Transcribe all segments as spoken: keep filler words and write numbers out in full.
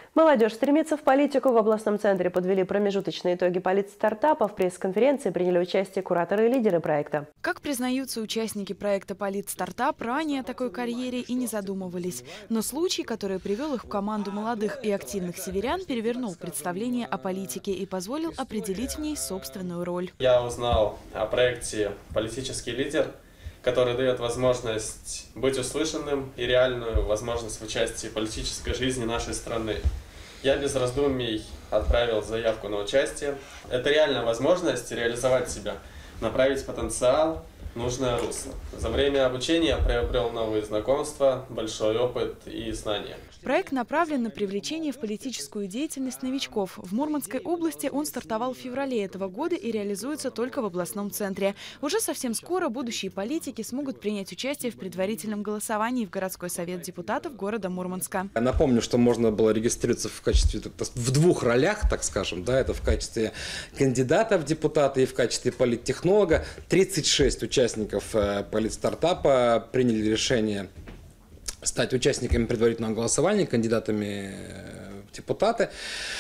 Молодежь стремится в политику. В областном центре подвели промежуточные итоги политстартапа. В пресс-конференции приняли участие кураторы и лидеры проекта. Как признаются участники проекта «Политстартап», ранее о такой карьере и не задумывались. Но случай, который привел их в команду молодых и активных северян, перевернул представление о политике и позволил определить в ней собственную роль. Я узнал о проекте «Политический лидер», который дает возможность быть услышанным и реальную возможность в участии в политической жизни нашей страны. Я без раздумий отправил заявку на участие. Это реальная возможность реализовать себя, направить потенциал в нужное русло. За время обучения я приобрел новые знакомства, большой опыт и знания. Проект направлен на привлечение в политическую деятельность новичков. В Мурманской области он стартовал в феврале этого года и реализуется только в областном центре. Уже совсем скоро будущие политики смогут принять участие в предварительном голосовании в городской совет депутатов города Мурманска. Я напомню, что можно было регистрироваться в качестве, в двух ролях, так скажем, да, это в качестве кандидата в депутаты и в качестве политтехнолога. тридцать шесть участников политстартапа приняли решение стать участниками предварительного голосования, кандидатами в депутаты.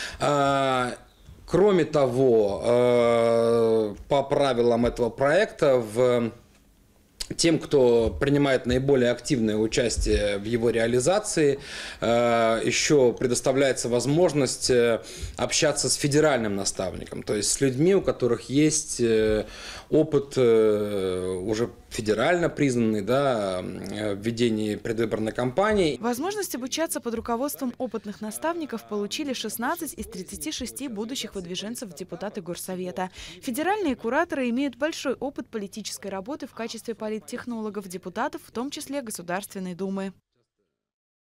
Кроме того, по правилам этого проекта, в тем, кто принимает наиболее активное участие в его реализации, еще предоставляется возможность общаться с федеральным наставником, то есть с людьми, у которых есть опыт уже федерально признанный, да, в ведении предвыборной кампании. Возможность обучаться под руководством опытных наставников получили шестнадцать из тридцати шести будущих выдвиженцев в депутаты Горсовета. Федеральные кураторы имеют большой опыт политической работы в качестве политтехнологов депутатов, в том числе Государственной Думы.